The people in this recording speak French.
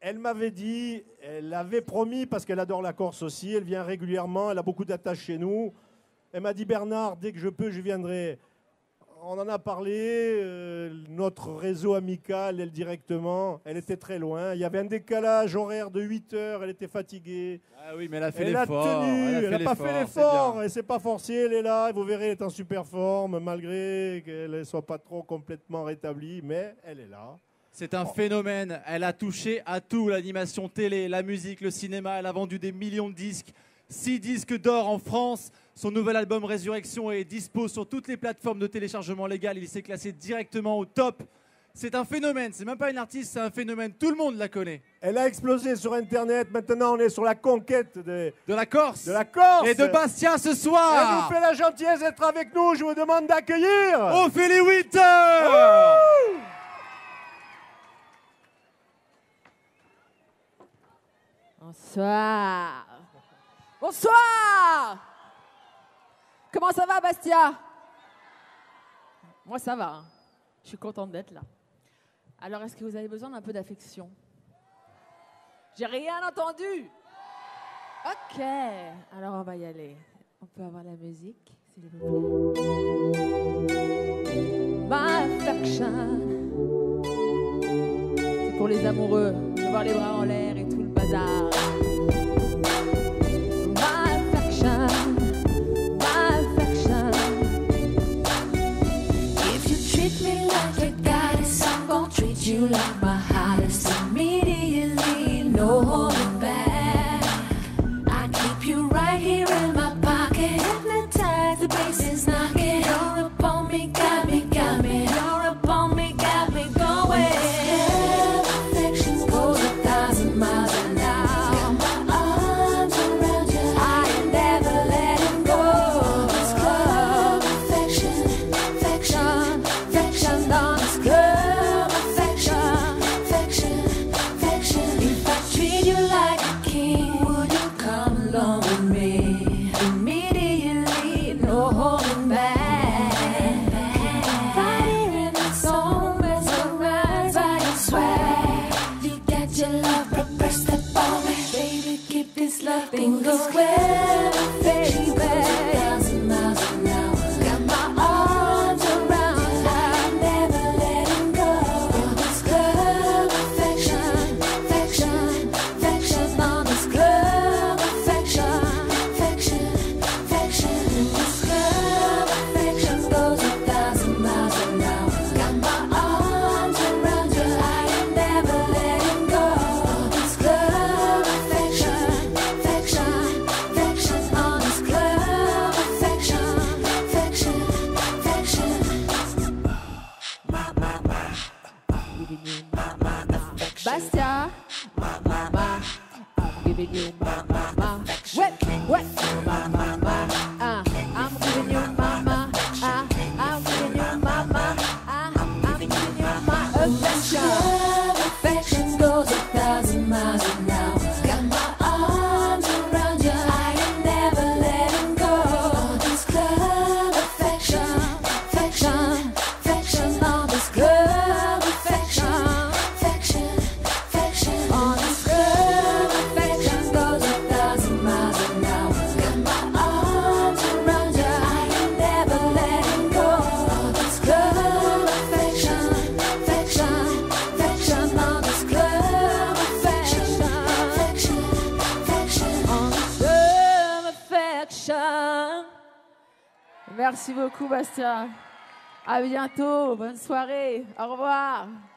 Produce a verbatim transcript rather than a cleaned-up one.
Elle m'avait dit, elle avait promis, parce qu'elle adore la Corse aussi, elle vient régulièrement, elle a beaucoup d'attaches chez nous. Elle m'a dit, Bernard, dès que je peux, je viendrai. On en a parlé, euh, notre réseau amical, elle directement, elle était très loin. Il y avait un décalage horaire de huit heures, elle était fatiguée. Ah oui, mais elle a fait Elle a l'effort. tenu, elle n'a pas fait l'effort, c'est elle s'est pas forcée, elle est là, et vous verrez, elle est en super forme, malgré qu'elle ne soit pas trop complètement rétablie, mais elle est là. C'est un phénomène. Elle a touché à tout, l'animation télé, la musique, le cinéma. Elle a vendu des millions de disques. Six disques d'or en France. Son nouvel album Résurrection est dispo sur toutes les plateformes de téléchargement légal. Il s'est classé directement au top. C'est un phénomène. C'est même pas une artiste, c'est un phénomène. Tout le monde la connaît. Elle a explosé sur Internet. Maintenant, on est sur la conquête de, de la Corse. De la Corse. Et de Bastia ce soir. Elle nous fait la gentillesse d'être avec nous. Je vous demande d'accueillir Ophélie Winter. Bonsoir. Bonsoir. Comment ça va, Bastia? Moi, ça va. Hein. Je suis contente d'être là. Alors, est-ce que vous avez besoin d'un peu d'affection? J'ai rien entendu. Ok. Alors, on va y aller. On peut avoir la musique, s'il vous plaît. My affection. C'est pour les amoureux. Je veux voir les bras en l'air et tout le bazar. My affection. My affection. If you treat me like a goddess, I'm gonna treat you like my hottest. Immediately, no holding back. I keep you right here in my pocket. Hypnotize, the bass is knocking. You're up on me, got me, got me. You're up on me, got me going. Affection goes a thousand miles an hour. Got my arms around you, I ain't never letting go. This club, affection, affection, affection on this club, affection, affection, affection. If I treat you like a king, would you come along with me? Immediately, no holding back. Right here in the song, mesmerized by your swag. You got your love, press step on me, baby. Keep this love thing going, baby. Thousand miles an hour. Got my arms around you, I'm never letting go. This club, affection, affection, affection on this club, affection, affection, affection. This club, affection goes a thousand miles an hour. Got my arms around you, I ain't never letting go. This club, affection, affection, affection on this club, affection, affection, affection. Bastia, I'm giving you my mama. Wet, wet, mama. Ah, I'm giving you mama. Ah, I'm giving you mama. Ah, I'm giving you my affection. Affection goes a thousand miles an hour. Got my arms around you, I ain't never letting go. This club, affection, affection, affection on this club, affection, affection, affection on this club, affection goes a thousand miles an hour. Got my arms around you, I ain't never letting go. This club, affection, affection, affection on this club, affection, affection, affection on this club, affection. Merci beaucoup, Bastia. À bientôt. Bonne soirée. Au revoir.